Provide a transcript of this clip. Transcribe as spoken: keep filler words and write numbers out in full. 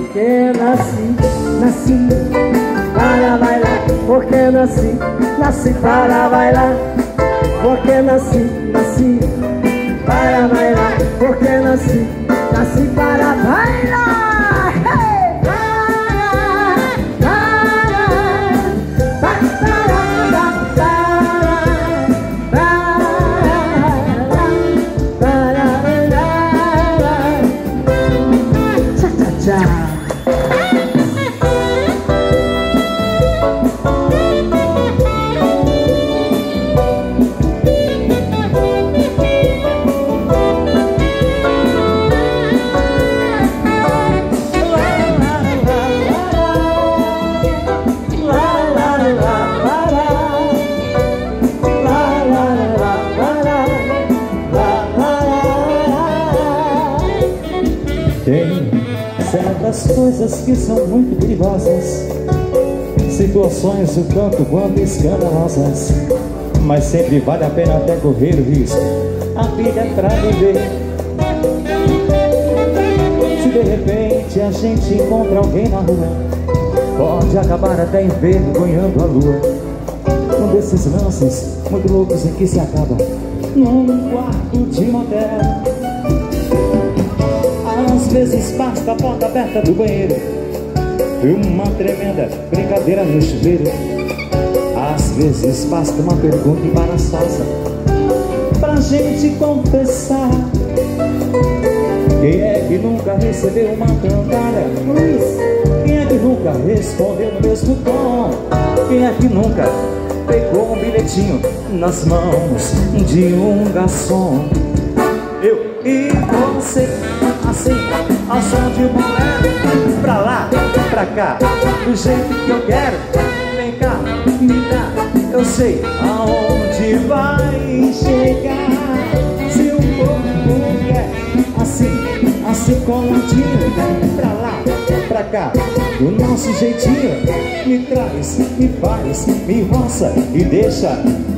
Porque nasci, nasci para bailar. Porque nasci, nasci para bailar. Porque nasci, nasci para bailar. Porque nasci, nasci para bailar. Hey! Tem certas coisas que são muito perigosas, situações o tanto quanto escandalosas, mas sempre vale a pena até correr o risco. A vida é pra viver. Se de repente a gente encontra alguém na rua, pode acabar até envergonhando a lua. Um desses lances muito loucos em que se acaba num quarto de motel. Às vezes basta a porta aberta do banheiro e uma tremenda brincadeira no chuveiro. Às vezes basta uma pergunta embaraçosa pra gente confessar. Quem é que nunca recebeu uma cantada? Quem é que nunca respondeu no mesmo tom? Quem é que nunca pegou um bilhetinho nas mãos de um garçom? Eu e você, assim, ao som de bolero, pra lá, pra cá, do jeito que eu quero. Vem cá, me dá, eu sei aonde vai chegar. Se o corpo quer, assim, assim coladinho, pra lá, pra cá, do nosso jeitinho. Me traz, me faz, me roça e deixa